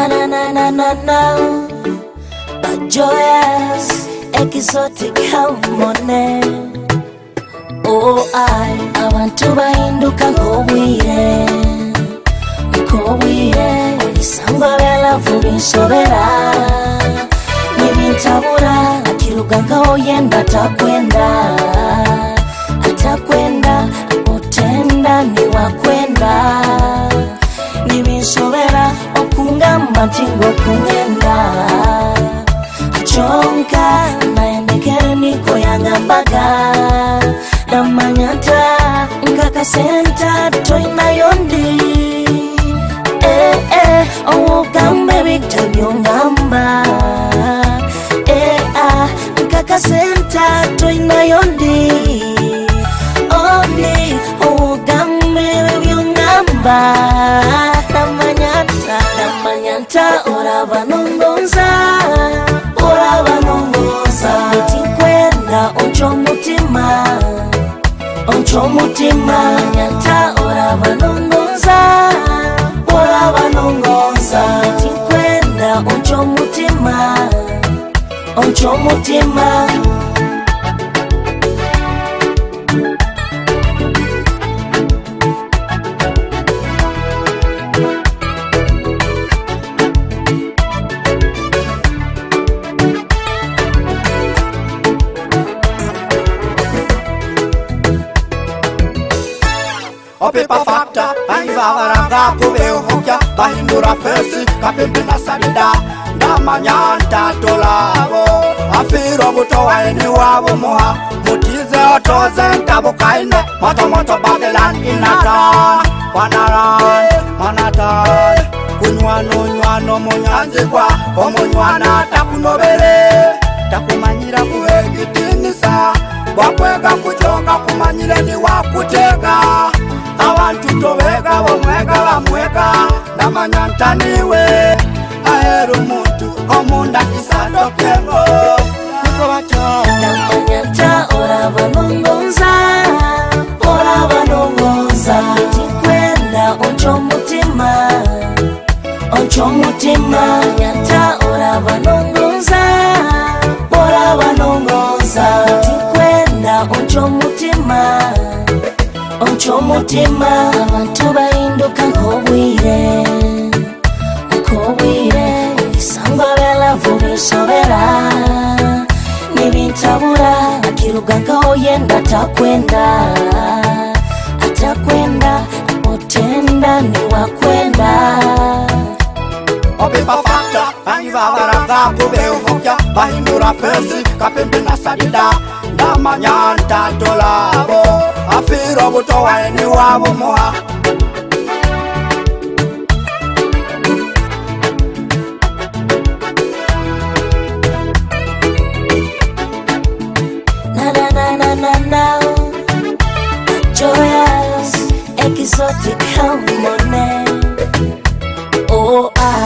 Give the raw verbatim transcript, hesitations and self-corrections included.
Na na na na na na, but joyous, exotic harmony. Oh, I, I want to bahinduka nk'obwire, nk'obwire. Olisanga bela vubisobera, nibintabura. Akiruga nkaho yenda atakwenda, atakwenda. Otenda niwakwenda, nibinsobera. Okungamba ntingo kungenda, chonka naendekere niko yangambaga. Namanyata ngaka senta toina yondi. Eh eh, oh gambe bitabyo ngamba. Eh ah, ngaka senta toina yondi. Only oh gambe bitabyo ngamba. Namanyata, namanyata ora banongonza, ora banongonza. Tikwenda oncho mutima, oncho mutima. Nyanta ora banongonza, ora banongonza. Tikwenda oncho mutima, oncho mutima. Opepa factor, aiva varanga kubeo hokya, bahindura fesi, kapimpi na salida, ndamanyanta tolabo, afiro buto waini wabo moha, mutize otoze ntabo kaine, moto moto Babylon inatan, panaran, manatan, kunywano nywano munyanzigwa, omunywana takunobele, takumanyira kuhegitinisa, wakwega kuchoka kumanyire ni wakutega. Abantu tobega bomwega bamwega, namanyanta niwe aheru muntu omunda kisado kengo. Niko bacho namanyanta ora banongonza, ora banongonza. Tikwenda oncho mutima, oncho mutima. Nyanta ora banongonza, ora banongonza. Tikwenda oncho mutima, oncho mutima. Abantu bahinduka nk'obwire, nk'obwire. Olisanga bela vubisobera, nibintabura. Akiruga nkaho yenda atakwenda, atakwenda. Otenda niwakwenda. Opepa factor, aiva varanga kubeo hokya, bahindura fesi, kapimpi na salida, ndamanyanta tolabo, afiro buto waini wabo moha. Na na na na na na, joyous, exotic harmony. Oh I